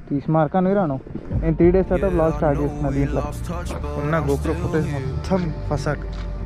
తీసి మార్కాను రాను. నేను 3 days తర్వాత బ్లాగ్ స్టార్ట్ చేస్తున్నా. దీంట్లో ఉన్న గోప్రో ఫుటేజ్ మొత్తం ఫసాక్.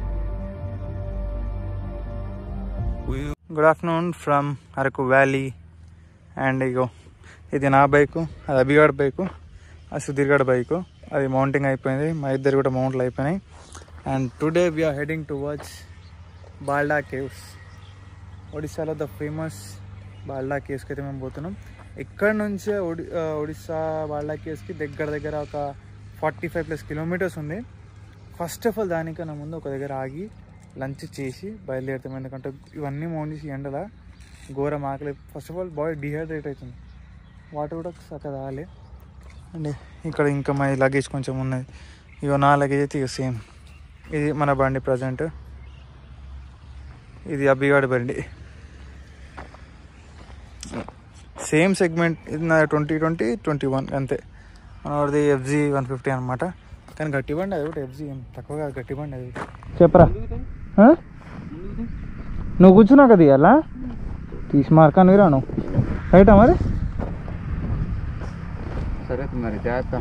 Good afternoon from Araku valley. And ఇగో ఇది నా బైకు, అది అభిగాడ్ బైకు, అది సుధీర్ గడ్ బైకు. అది మౌంటింగ్ అయిపోయింది, మా ఇద్దరు కూడా మౌంట్లు అయిపోయినాయి. And today we are heading towards Balda caves. ఒడిస్సాలో ద ఫేమస్ బాల్డా కేవ్స్కి అయితే మేము పోతున్నాం. ఇక్కడ నుంచి ఒడిస్సా బాల్డా కేవ్స్కి దగ్గర ఒక 45+ kilometers ఉంది. ఫస్ట్ ఆఫ్ ఆల్ దానికన్నా ముందు ఒక దగ్గర ఆగి లంచ్ చేసి బయలుదేరుతాం. ఎందుకంటే ఇవన్నీ మౌంట్ చేసి ఎండల ఘోరం ఆకలి. First of all body dehydrate అవుతుంది, వాటర్ కూడా చక్కగా తాగాలి. అండ్ ఇక్కడ ఇంకా మా లగేజ్ కొంచెం ఉన్నది. ఇక నా లగేజ్ అయితే ఇక సేమ్. ఇది మన బండి ప్రజెంట్, ఇది అబ్బిగాడి బండి, సేమ్ సెగ్మెంట్. ఇది నా 2021 అంతే. మనది FZ 150 అనమాట. కానీ గట్టి బండి అది ఒకటి, FZ తక్కువగా గట్టి బండి అది. చెప్పరా, నువ్వు కూర్చున్నావు కదా ఇవాళ, తీసి మార్కాను రాను రైటా మరి. సరే మరి జాగ్రత్త.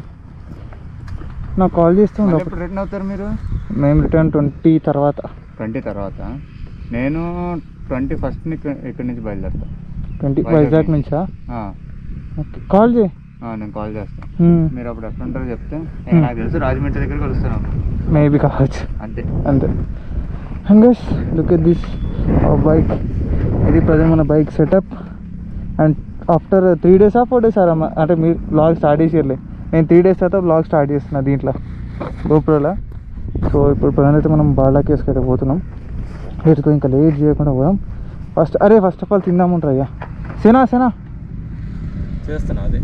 నాకు కాల్ చేస్తూ రిటర్న్ అవుతారు మీరు? మేము రిటర్న్ 20 తర్వాత. 20 తర్వాత. నేను 21st ఇక్కడి నుంచి బయలుదేరుతా. 20 వైజాగ్ నుంచా? కాల్ చేయి. నేను కాల్ చేస్తాను. మీరు అప్పుడు ఎక్కడ ఉంటారో చెప్తే నాకు తెలుసు రాజమండ్రి దగ్గర కలుస్తాను. మేబీ కావచ్చు. అంతే. And guys look at this bike. ఇది ప్రజెంట్ మన bike setup. And after 3 days 4 days అంటే మీరు బ్లాగ్ స్టార్ట్ చేసేయలే. నేను 3 days తర్వాత బ్లాగ్ స్టార్ట్ చేస్తున్నా దీంట్లో గోప్రోలో. సో ఇప్పుడు ప్రజెంట్ అయితే మనం బాల్డా కేవ్స్కి అయితే పోతున్నాం. వీటితో ఇంకా లేట్ చేయకుండా పోదాం. ఫస్ట్ ఆఫ్ ఆల్ తిందామంటారు అయ్యా. సేనా చేస్తాను అదే.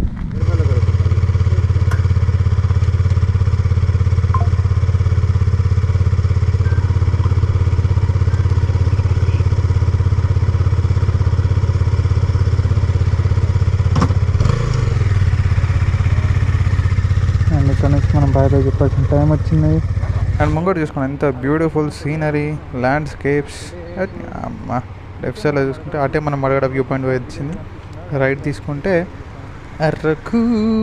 అండ్ ఇక్కడ నుంచి మనం బాయ్ చెప్పాల్సిన టైం వచ్చింది. అండ్ ముంగోటి చూసుకున్నాం ఎంత బ్యూటిఫుల్ సీనరీ, ల్యాండ్స్కేప్స్. అమ్మా లెఫ్ట్ సైడ్లో చూసుకుంటే అటే మనం మడగడ వ్యూ పాయింట్ వచ్చింది. రైట్ తీసుకుంటే అరకు.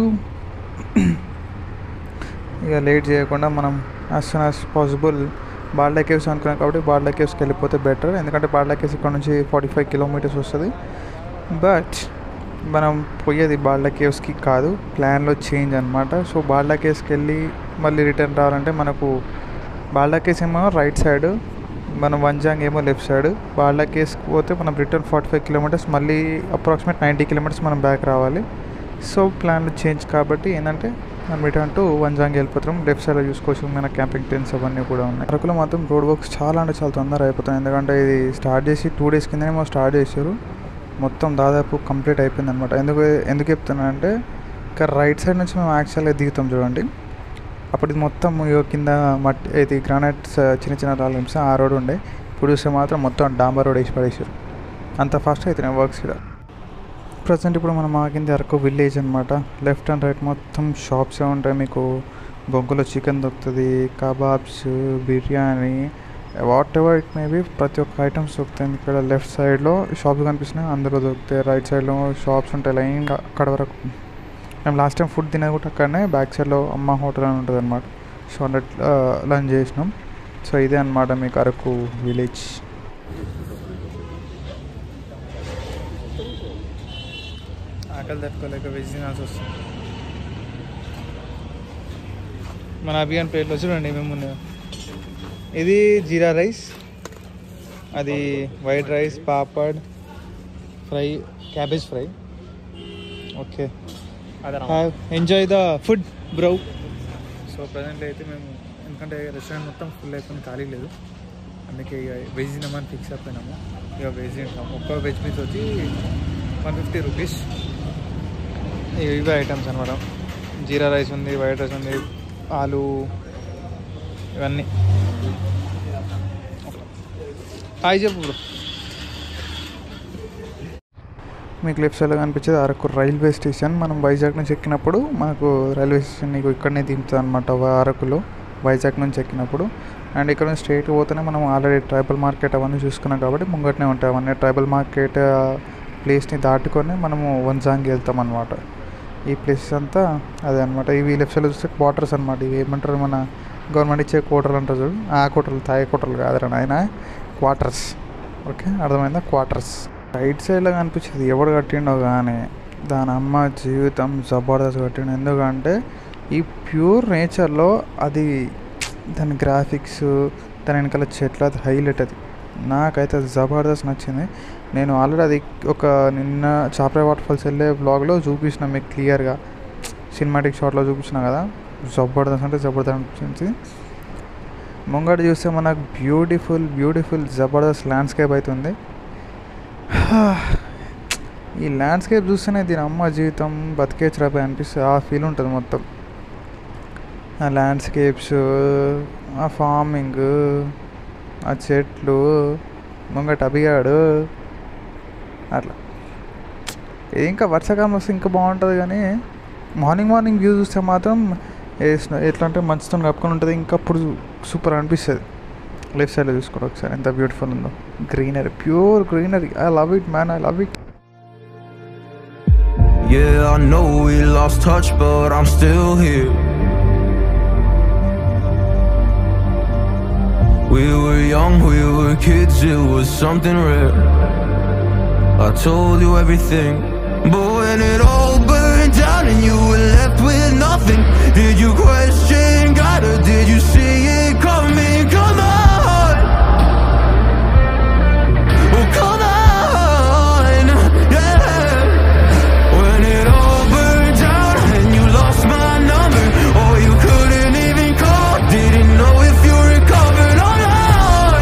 ఇక లేట్ చేయకుండా మనం as soon as possible Balda caves అనుకున్నాం కాబట్టి బాల్డా కేవ్స్కి వెళ్ళిపోతే బెటర్. ఎందుకంటే బాల్డా కేవ్స్ ఇక్కడ నుంచి 45 kilometers వస్తుంది. బట్ మనం పోయేది బాల్డా కేవ్స్కి కాదు, ప్లాన్లో చేంజ్ అనమాట. సో బాల్డా కేవ్స్కి వెళ్ళి మళ్ళీ రిటర్న్ రావాలంటే మనకు బాల్డా కేవ్స్ ఏమో రైట్ సైడ్, మనం వంజాంగ్ ఏమో లెఫ్ట్ సైడ్. బాల్డా కేవ్స్కి పోతే మనం రిటర్న్ 45 kilometers, మళ్ళీ అప్రాక్సిమేట్ 90 kilometers మనం బ్యాక్ రావాలి. సో ప్లాన్లో చేంజ్ కాబట్టి ఏంటంటే మనం రిటర్న్ టు వంజాంగ్ వెళ్ళిపోతాం. లెఫ్ట్ సైడ్లో చూసుకోవచ్చు మన క్యాంపింగ్ టెంట్స్ అవన్నీ కూడా ఉన్నాయి. అరకులో మాత్రం రోడ్ వర్క్స్ చాలా అంటే చాలా తొందరగా అయిపోతాయి. ఎందుకంటే ఇది స్టార్ట్ చేసి 2 days కిందనేమో స్టార్ట్ చేశారు, మొత్తం దాదాపు కంప్లీట్ అయిపోయింది అనమాట. ఎందుకు చెప్తున్నా అంటే ఇక్కడ రైట్ సైడ్ నుంచి మేము యాక్చువల్గా దిగుతాం చూడండి. అప్పుడు ఇది మొత్తం కింద మట్టి ఇది గ్రానైట్స్ చిన్న రాళ్ళు నిమిషం ఆ రోడ్ ఉండే. ఇప్పుడు చూస్తే మాత్రం మొత్తం డాంబర్ రోడ్ వేసి పడేసారు. అంత ఫాస్ట్ అవుతున్నాయి వర్క్స్ ఇక్కడ. ప్రజెంట్ ఇప్పుడు మనం ఆగింది అరకు విలేజ్ అనమాట. లెఫ్ట్ అండ్ రైట్ మొత్తం షాప్సే ఉంటాయి. మీకు బొగ్గులో చికెన్ దొరుకుతుంది, kebabs, biryani, whatever it maybe ప్రతి ఒక్క ఐటమ్స్ దొరుకుతాయి. ఇక్కడ లెఫ్ట్ సైడ్లో షాప్స్ కనిపిస్తున్నాయి, అందులో దొరుకుతాయి. రైట్ సైడ్లో షాప్స్ ఉంటాయి లైన్గా అక్కడ వరకు. మేము లాస్ట్ టైం ఫుడ్ తినేది కూడా అక్కడనే బ్యాక్ సైడ్లో అమ్మ హోటల్ అని ఉంటుంది అనమాట. సో అట్లా లంచ్ చేసినాం. సో ఇదే అనమాట మీకు అరకు విలేజ్. ఆకలి తట్టుకోలేక వెజ్ తినాల్సి వస్తుంది. మన అభియాన్ ప్లేట్లో చూడండి మేము. ఇది జీరా రైస్, అది white rice, papad fry, cabbage fry. Okay, enjoy the food bro. So present అయితే మేము ఎందుకంటే రెస్టారెంట్ మొత్తం ఫుల్ అయిపోయింది, ఖాళీ లేదు. అందుకే ఇక వెజ్ తినమని ఫిక్స్ అయిపోయినాము. ఇక వెజ్ తింటాము. ఒక్క వెజ్ పీస్ వచ్చి 150 rupees. ఇవే ఐటమ్స్ అనమాట. జీరా రైస్ ఉంది, వైట్ రైస్ ఉంది, ఆలు, ఇవన్నీ. హాయ్ చెప్పు బ్రో. మీకు లెఫ్ట్ సైడ్లో కనిపించేది అరకు రైల్వే స్టేషన్. మనం వైజాగ్ నుంచి ఎక్కినప్పుడు మనకు రైల్వే స్టేషన్ నీకు ఇక్కడనే దింపుతుంది అనమాట అరకులో, వైజాగ్ నుంచి ఎక్కినప్పుడు. అండ్ ఇక్కడ నుంచి స్ట్రైట్ పోతేనే మనం ఆల్రెడీ ట్రైబల్ మార్కెట్ అవన్నీ చూసుకున్నాం కాబట్టి ముంగటనే ఉంటాయి అవన్నీ. ట్రైబల్ మార్కెట్ ప్లేస్ని దాటుకొని మనము వంజాంగ్ వెళ్తాం అనమాట. ఈ ప్లేసెస్ అంతా అదే అనమాట. ఇవి లెఫ్ట్ సైడ్లో చూస్తే క్వార్టర్స్ అనమాట. ఇవి ఏమంటారు, మన గవర్నమెంట్ ఇచ్చే కోటర్లు అంటారు చూడు, ఆ కోటర్లు తాగే కోటర్లు కాదురా నాయన, క్వార్టర్స్. ఓకే, అర్థమైందా? క్వార్టర్స్. రైట్ సైడ్లో కనిపించేది ఎవడు కట్టిండో కానీ దాని అమ్మ జీవితం జబర్దస్త్ కట్టిండు. ఎందుకంటే ఈ ప్యూర్ నేచర్లో అది దాని గ్రాఫిక్స్, దాని వెనకాల చెట్లు, అది హైలైట్. అది నాకైతే జబర్దస్త్ నచ్చింది. నేను ఆల్రెడీ అది ఒక నిన్న చాపరాయి వాటర్ ఫాల్స్ వెళ్ళే బ్లాగ్లో చూపించిన మీకు క్లియర్గా, సినిమాటిక్ షాట్లో చూపించిన కదా. జబర్దస్త్ అంటే జబర్దస్త్ అనిపించింది. ముంగట చూస్తే మనకు బ్యూటిఫుల్ జబర్దస్త్ ల్యాండ్స్కేప్ అవుతుంది. ఈ ల్యాండ్స్కేప్ చూస్తేనే దీని అమ్మ జీవితం బతికేచ్చరాపై అనిపిస్తుంది. ఆ ఫీల్ ఉంటుంది మొత్తం. ఆ ల్యాండ్స్కేప్స్, ఆ ఫార్మింగ్, ఆ చెట్లు, ముంగట అభిగాడు, అట్లా. ఇంకా వర్షాకాలం వస్తే ఇంకా బాగుంటుంది. కానీ మార్నింగ్ వ్యూ చూస్తే మాత్రం ఎట్లా అంటే మంచుతో కప్పుకొని ఉంటుంది. ఇంకా అప్పుడు సూపర్ అనిపిస్తుంది. లెఫ్ట్ సైడ్లో చూసుకోండి ఒకసారి ఎంత బ్యూటిఫుల్ ఉందో. Greenery, pure greenery. I love it man, I love it. Yeah, I know we lost touch, but I'm still here. We were young, we were kids, it was something rare. I told you everything, but when it all burned down and you were left with nothing, did you question God or did you see it coming? Come on, oh come on, yeah. When it all burned down and you lost my number, oh you couldn't even call, didn't know if you recovered or not.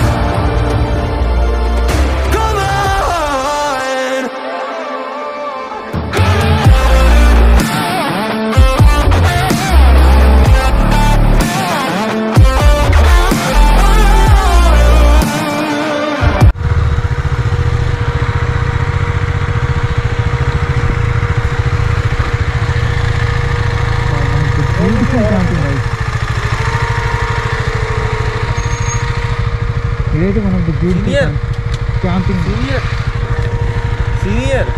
Come on. ఇదైతే మనం beautiful camping. Senior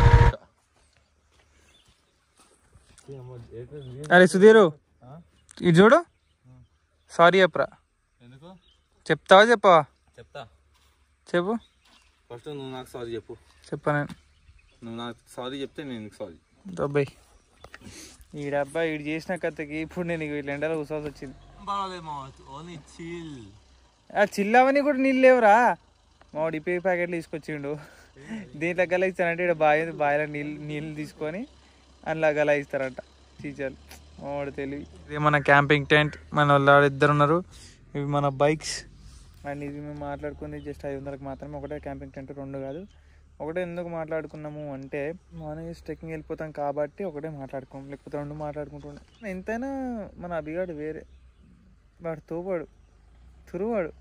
అరే సుధీరు, ఇది చూడు. Sorry చెప్పరా? ఎందుకు చెప్తావా చెప్పవా? చెప్తా. చెప్పు. ఫస్ట్ నువ్వు నాకు సారీ చెప్పు. చెప్పా నేను. నువ్వు నాకు సారీ చెప్తే నేను నీకు సారీ. దబ్బాయి ఈ డబ్బా ఈడు చేసిన కథకి ఇప్పుడు నేను వీళ్ళు ఎండలో కూర్చోవాల్సి వచ్చింది. Only chill. చిల్లవని కూడా నీళ్ళు లేవురా. మావాడు ఇప్పే ప్యాకెట్లు తీసుకొచ్చిండు. దీంట్లో గల ఇస్తానంటే ఇక్కడ బావిలో నీళ్ళు తీసుకొని అందులో గల ఇస్తారంట టీచర్లు. మావాడు తెలివి. ఇది మన క్యాంపింగ్ టెంట్, మన వాళ్ళు ఇద్దరు ఉన్నారు. ఇవి మన బైక్స్. అండ్ ఇది మేము మాట్లాడుకుంది జస్ట్ 500కి మాత్రమే. ఒకటే క్యాంపింగ్ టెంట్, 2 కాదు. ఒకటే ఎందుకు మాట్లాడుకున్నాము అంటే మార్నింగ్ ట్రెక్కింగ్ వెళ్ళిపోతాం కాబట్టి ఒకటే మాట్లాడుకోం, లేకపోతే 2 మాట్లాడుకుంటుండే. ఎంతైనా మన అభిగాడు వేరే, వాడు తోపాడు, తురువాడు.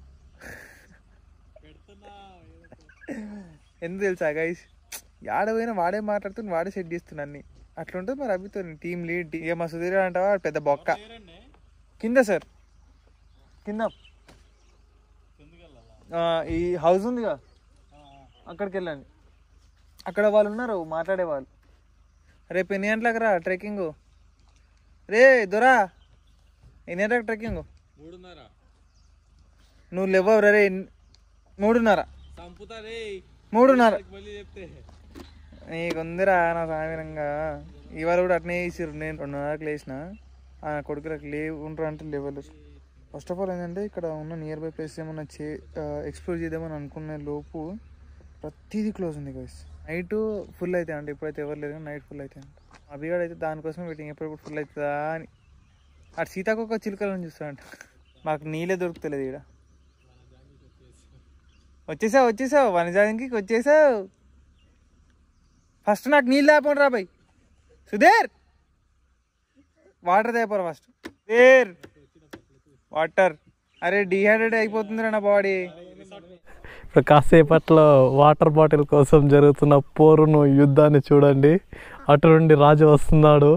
ఎందుకు తెలుసా గైస్, ఆడ పోయినా వాడే మాట్లాడుతున్నా, వాడే సెట్ చేస్తున్నా అన్ని. అట్లుంటుంది మరి అభితో టీమ్ లీడ్. ఇక మా సుధీర్ అంటావా పెద్ద బొక్క. కింద సార్, కింద ఈ హౌస్ ఉందిగా అక్కడికి వెళ్ళండి. అక్కడ వాళ్ళు ఉన్నారు మాట్లాడే వాళ్ళు. రేపు ఎన్ని గంటలకు రా ట్రెక్కింగ్? రే దొరా, ఎన్ని గంటలకు ట్రెక్కింగ్? 3:30. నువ్వు లేవవు రే. 3:30. 3:30 నీకుందిరా నా సామిరంగా. ఇవాళ కూడా అట్నే వేసిర్రు. నేను 2:30కి లేచిన. కొడుకులకు ఉంటారు అంటే లేవలు. ఫస్ట్ ఆఫ్ ఆల్ ఏంటంటే ఇక్కడ ఉన్న నియర్ బై ప్లేస్ ఏమన్నా ఎక్స్ప్లోర్ చేద్దామని అనుకునే లోపు ప్రతిదీ క్లోజ్ ఉంది గైస్. నైట్ ఫుల్ అవుతాయి అంటే ఇప్పుడైతే ఎవరు లేదు కానీ నైట్ ఫుల్ అవుతాయి అంట. అభిగాడు అయితే దానికోసం వెయిటింగ్, ఎప్పుడెప్పుడు ఫుల్ అవుతుందా అని. అటు సీతాకొక చిలుకలను చూస్తాడంట. మాకు నీళ్ళే దొరుకుతలేదు ఇక్కడ. వచ్చేసావు వనజానికి వచ్చేసావు. ఫస్ట్ నాకు నీళ్ళు లేకపోండి రా బాయ్. సుధీర్ వాటర్ తేపోరా ఫస్ట్. సుధీర్ వాటర్. అరే డిహైడ్రేట్ అయిపోతుంది రా నా బాడీ. ఇప్పుడు కాసేపట్లో వాటర్ బాటిల్ కోసం జరుగుతున్న పోరును, యుద్ధాన్ని చూడండి. అటు నుండి రాజు వస్తున్నాడు.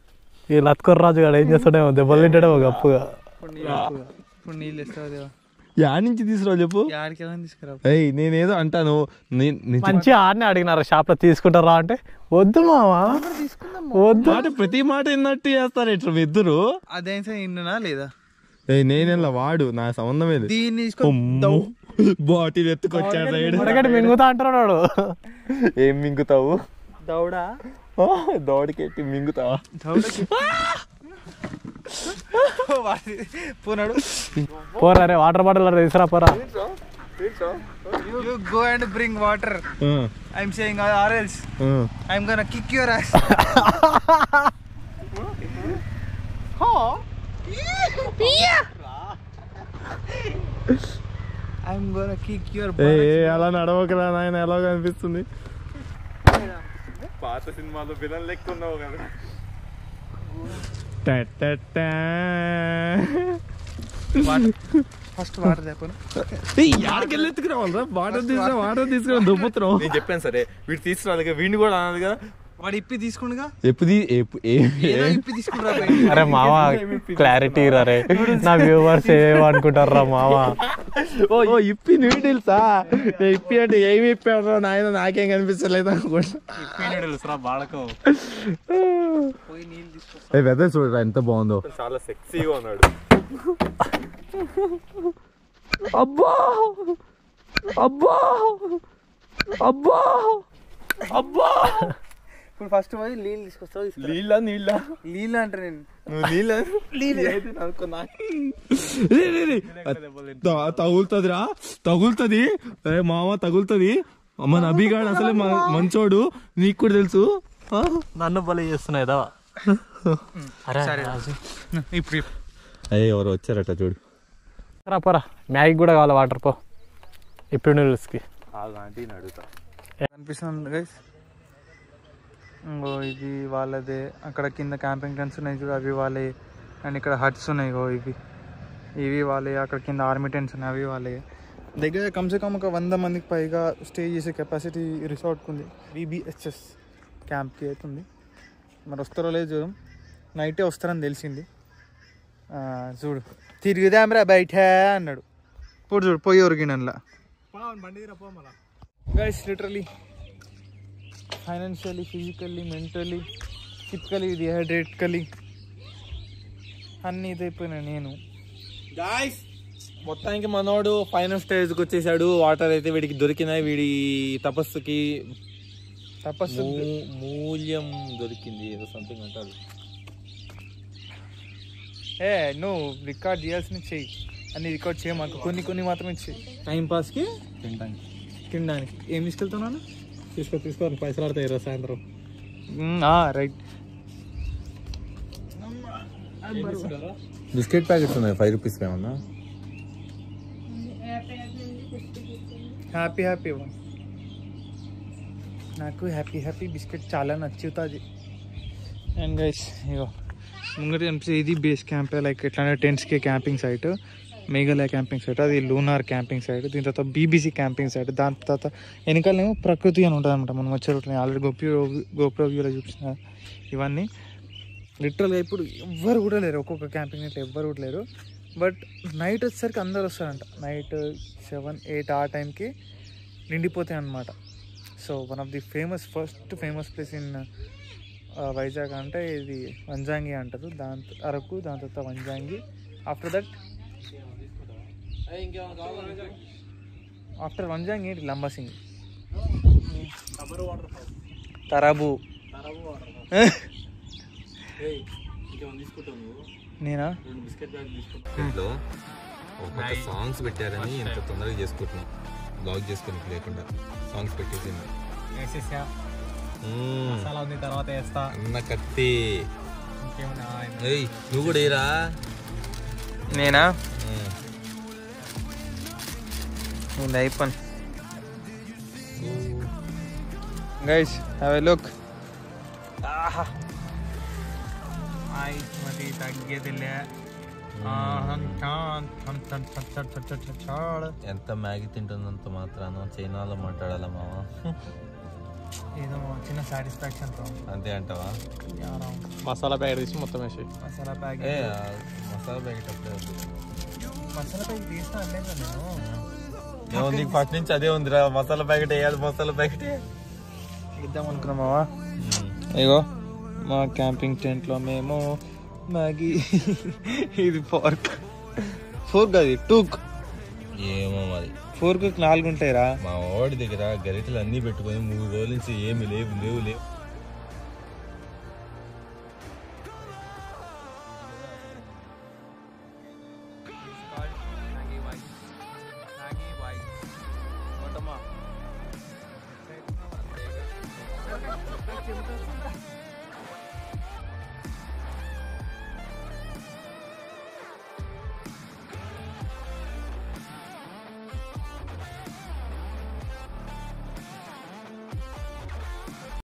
ఈ లత్కొర రాజు గారు ఏం చేస్తాడేమో, దెబ్బలు తింటాడేమో గప్పుగా. ఇప్పుడు నీళ్ళు ఇస్తావు దేవా. యాడ్ నుంచి తీసుకురావు చెప్పు. యాడికి ఎలా తీసుకురా? ఏయ్ నేనేదో అంటాను. మంచిగా ఆడనే అడిగినారు షాప్లో తీసుకుంటారా అంటే వద్దు మావా వద్దు మాట ప్రతి మాట ఎన్నట్టు చేస్తారు ఇట్లా మీ ఇద్దరు. అదేంటే నిన్నునా లేదా? నేనెలా వాడు నా సంబంధం ఏది. దీన్ని బాటిల్ ఎత్తుకొచ్చాడు మింగుతా అంటున్నాడు. ఏం మింగుతావు? దౌడా దౌడికెట్టి మింగుతావా? పోనాడు. పోరా రే వాటర్ బాటిల్ తీసురా పోరా. You go and bring water. I'm saying or else I'm gonna kick your ass. I'm gonna kick your butt. అలా నడవకరా నాయన, ఎలా కనిపిస్తుంది? పాత సినిమాలో విలన్ లెక్క ఉన్నావు కదా. ఫస్ట్ వాటర్ చెప్పను. యాడికెళ్ళి ఎత్తుకురావాలరా? వాటర్ తీసుకురా దుబ్బుతున్నావు. నేను చెప్పాను సరే వీడు తీసుకురాదు, వీడిని కూడా అన్నది కదా. వాడు ఇప్పి తీసుకుండగా ఎప్పుడు తీసుకుంటా. అరే మావా క్లారిటీ రే, నా వ్యూవర్స్ ఏమనుకుంటారా మావా? ఓ ఇప్పి నూడిల్సా? ఇప్పి అంటే ఏమి ఇప్పాడు నాయన, నాకేం కనిపించలేదు అనుకుంటా. వెదర్ చూడరా ఎంత బాగుందో, చాలా సెక్సీగా ఉన్నాడు. అబ్బా అబ్బా అబ్బా అబ్బా. ఇప్పుడు ఫస్ట్ పోయి నీళ్ళు తీసుకొస్తావు. నీళ్ళ అంటే నేను తగులుతుందిరా, తగులుతుంది మామ, తగులుతుంది. మన అభిగాడు అసలే మంచోడు, నీకు కూడా తెలుసు. నన్ను బలి చేస్తున్నాయిదా? ఇప్పుడు అయ్యే ఎవరు వచ్చారట చూడు. పోరా మ్యాగీ కూడా కావాలి వాటర్ పో. ఇప్పుడు నూడిల్స్కి అడుగుతా కనిపిస్తుంది గైస్. ఇంకో ఇది వాళ్ళదే. అక్కడ కింద క్యాంపింగ్ టెంట్స్ ఉన్నాయి చూడు, అవి వాళ్ళే. అండ్ ఇక్కడ హట్స్ ఉన్నాయి, ఇవి వాళ్ళే. అక్కడ కింద ఆర్మీ టెంట్స్ ఉన్నాయి, అవి వాళ్ళే. దగ్గర కమ్సే కమ్ ఒక 100 మందికి పైగా స్టే చేసే కెపాసిటీ రిసార్ట్కి ఉంది. VBHS క్యాంప్కి అవుతుంది. మరి వస్తారో లేదు చూద్దాం. నైటే వస్తారని తెలిసింది. చూడు తిరుగుదాంరా బయట అన్నాడు. ఇప్పుడు చూడు పోయి ఒరిగినలా. Guys literally financially, physically, mentally, physically, డిహైడ్రేట్కల్లీ అన్నీ ఇదైపోయినా నేను. గాయ్స్ మొత్తానికి మనోడు ఫైనల్ స్టేజ్కి వచ్చేసాడు. వాటర్ అయితే వీడికి దొరికినాయి. వీడి తపస్సు మూల్యం దొరికింది, ఏదో సంథింగ్ అంటారు. నువ్వు రికార్డ్ చేయాల్సిన చెయ్యి, అన్ని రికార్డ్ చేయమాకు. కొన్ని మాత్రమే చెయ్యి. టైంపాస్కి తినడానికి. ఏం తీసుకెళ్తున్నాను? తీసుకోండి పైసలు ఆడతాయి ఈరోజు సాయంత్రం. రైట్. బిస్కెట్ ప్యాకెట్స్ ఉన్నాయి 5 రూపీస్ ఏమన్నా. హ్యాపీ నాకు హ్యాపీ బిస్కెట్ చాలా నచ్చుతుంది. అండ్ గైస్ ఇగో ముంగట ఇది బేస్ క్యాంప్, లైక్ ఎట్లాంటి టెంట్స్కి camping site, Meghalaya camping site, అది లూనార్ క్యాంపింగ్ సైట్. దీని తర్వాత BBC క్యాంపింగ్ సైట్. దాని తర్వాత వెనకాలేమో ప్రకృతి అని ఉంటుంది అనమాట. మనం వచ్చే రూట్లో ఆల్రెడీ గోప్రో వ్యూలో చూపిస్తున్నారు. ఇవన్నీ లిటరల్గా ఇప్పుడు ఎవ్వరు కూడా లేరు, ఒక్కొక్క క్యాంపింగ్ ఇట్లా ఎవ్వరు కూడా లేరు. బట్ నైట్ వచ్చేసరికి అందరు వస్తారంట. నైట్ 7, 8 ఆ టైంకి నిండిపోతాయి అన్నమాట. So one of the first famous place in Vizag అంటే ఇది వంజాంగి అంటారు. అరకు, దాని తర్వాత వంజాంగి. ఆఫ్టర్ వంజాంగి ఏంటి లంబాసింగి, తరాబు. నేనా సాంగ్స్ పెట్టారని ఎంత తొందరగా చేసుకుంటున్నాం, బ్లాగ్ చేసుకుని లేకుండా సాంగ్స్ పెట్టేసింది. తర్వాత వేస్తా అన్న కత్తి. నువ్వు కూడా ఏరా? నేనా? నేను అయిపోయి గైస్ హ్యావ్ ఎ లుక్. మరి తగ్గేదిలే. ఎంత మ్యాగీ తింటున్నంత మాత్రాన చైనాలో మాట్లాడాలా మావా? ఏదో చిన్న సాటిస్ఫాక్షన్ అంతే అంటావా? మసాలా ప్యాకెట్ తీసి మొత్తం వేసి మసాలా ప్యాకెట్ మసాలా ప్యాకెట్ అప్పుడే మసాలా ప్యాకెట్ తీస్తా అనలేదు నేను. నీకు ఫస్ట్ నుంచి అదే ఉందిరా, మసాలా ప్యాకెట్ వేయాలి, మసాలా ప్యాకెట్ ఇద్దాం అనుకున్నామావా. ఇగో మా క్యాంపింగ్ టెంట్ లో మేము మ్యాగీ. ఇది ఫోర్క్ అది టూక్. ఏమో మరి ఫోర్క్ 4 ఉంటాయిరా. మా వాడి దగ్గర గరిటెలు అన్ని పెట్టుకొని 3 రోజుల నుంచి ఏమి లేవు.